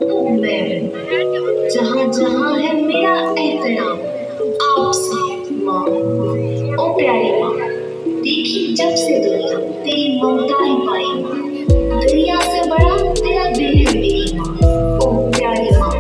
मैं जहाँ जहाँ है मेरा एहतराम आपसे माँ, ओ प्यारी माँ। देखी जब से दुनिया तेरी ममता ही पाई माँ, दुनिया से बड़ा तेरा दिल है मेरी माँ, ओ प्यारी माँ।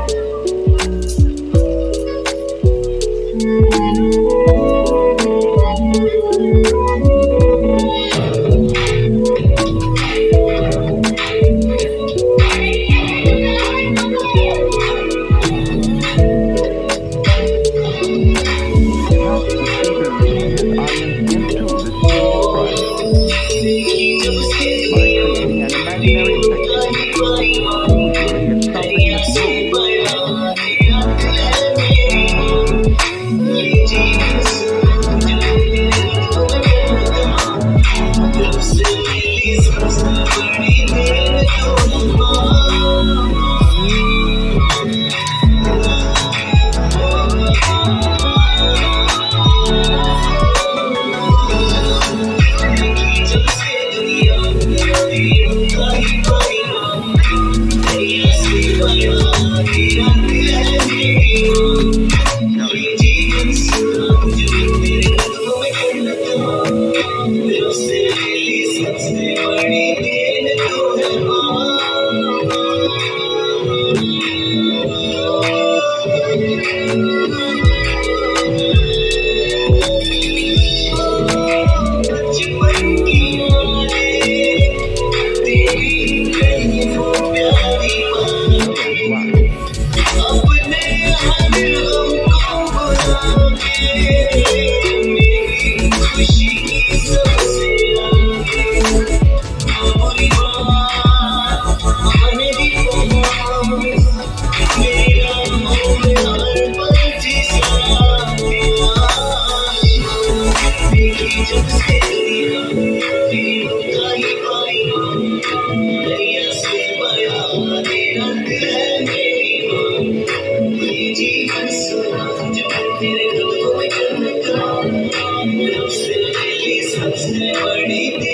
सबसे बड़ी